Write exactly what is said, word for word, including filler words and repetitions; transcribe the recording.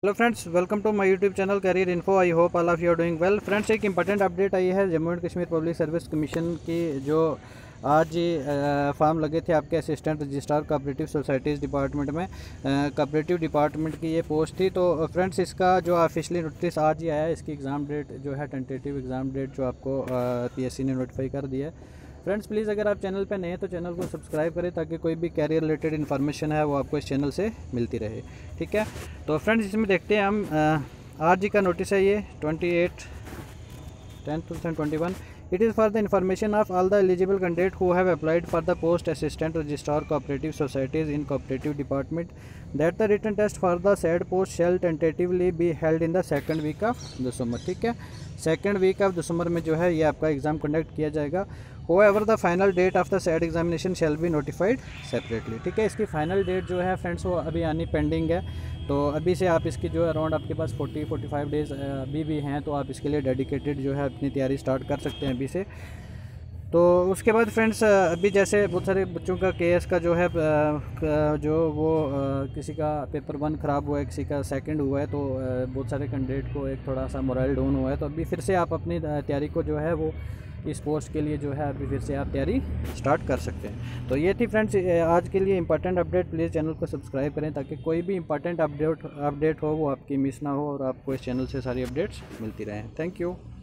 Hello friends, welcome to my YouTube channel career info. I hope all of you are doing well. Friends, एक important update आई है Jammu and Kashmir public service commission की, जो आज form लगे थे आपके assistant registrar cooperative societies department में। कोऑपरेटिव डिपार्टमेंट की ये पोस्ट थी। तो फ्रेंड्स, इसका जो ऑफिशियली नोटिस आज ही आया है, इसकी एग्ज़ाम डेट जो है टेंटेटिव एग्ज़ाम डेट जो आपको पीएससी ने नोटिफाई कर दिया है। फ्रेंड्स, प्लीज़ अगर आप चैनल पर नए हैं तो चैनल को सब्सक्राइब करें ताकि कोई भी कैरियर रिलेटेड इन्फॉर्मेशन है वो आपको इस चैनल से मिलती रहे। ठीक है, तो फ्रेंड्स इसमें देखते हैं हम। आर जी का नोटिस है ये twenty eight ten two thousand twenty one. It is for the information of all the eligible candidate who have applied for the post assistant registrar cooperative societies in cooperative department that the written test for the said post shall tentatively be held in the second week of December. ठीक है, second week of दिसंबर में जो है ये आपका exam conduct किया जाएगा। However, the final date of the said examination shall be notified separately। ठीक है, इसकी फाइनल डेट जो है फ्रेंड्स वो अभी आनी पेंडिंग है। तो अभी से आप इसकी जो है अराउंड आपके पास फोर्टी फोर्टी फाइव डेज़ अभी भी हैं, तो आप इसके लिए डेडिकेटेड जो है अपनी तैयारी स्टार्ट कर सकते हैं अभी से। तो उसके बाद फ्रेंड्स, अभी जैसे बहुत सारे बच्चों का केएस का जो है जो वो किसी का पेपर वन ख़राब हुआ है, किसी का सेकंड हुआ है, तो बहुत सारे कैंडिडेट को एक थोड़ा सा मोरल डाउन हुआ है। तो अभी फिर से आप अपनी तैयारी को जो है वो इस पोस्ट के लिए जो है अभी फिर से आप तैयारी स्टार्ट कर सकते हैं। तो ये थी फ्रेंड्स आज के लिए इंपॉर्टेंट अपडेट। प्लीज़ चैनल को सब्सक्राइब करें ताकि कोई भी इंपॉर्टेंट अपडेट अपडेट हो वो आपकी मिस ना हो और आपको इस चैनल से सारी अपडेट्स मिलती रहें। Thank you.